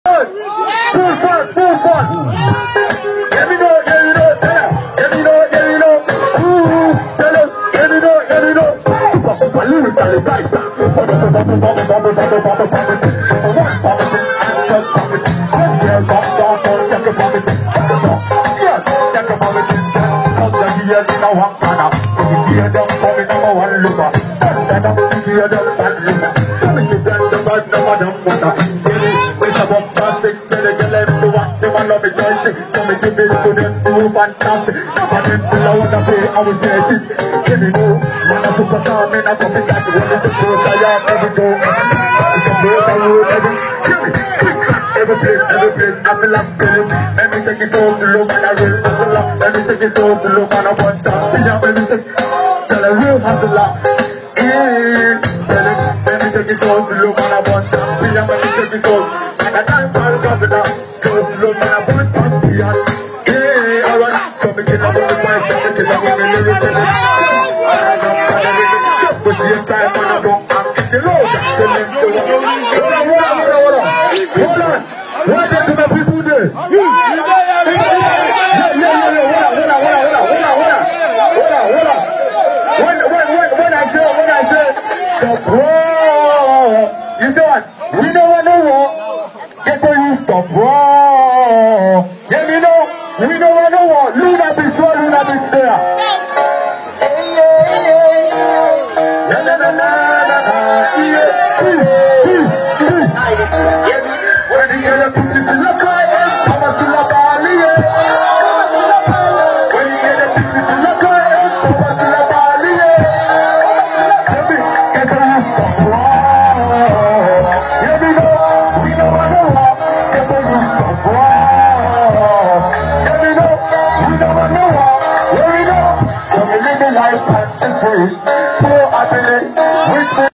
Full force, full force. Let me know, let me know, let me know, let me know. Ooh, let me know, let me know. Super lyrical, right? Fantastic, but them still I wanna play, I was there too. Let me know, man a superstar, man a coming back. What is the truth? I am every door. It's a break, I roll every. Give me, quick clap, every place, I feel like feeling. Let me take it so slow, man I real hustler. Let me take it so slow, man I want to. See ya, let me take, tell a real hustler. Let me take it so slow, man I want to. See ya, let me take it so. And I can't fall governor. So slow, man I want to be on. So me get up on the mic, so me get up on the lyrics and just push your time on the song and kick the road. So let's do it. Hold on. What do my people do? When I say stop war, you say what? We don't want no war. Get to you stop war. Let me know. We don't want no war. Luna be tall, Luna be fair. Na na na na na na. When you get a piece of luck, I'm a syllabary. When you get a piece of luck, I'm a syllabary. Get to you stop war. Let me know. We don't want no war. Get to you stop war. So we live the life at the street, so happily, which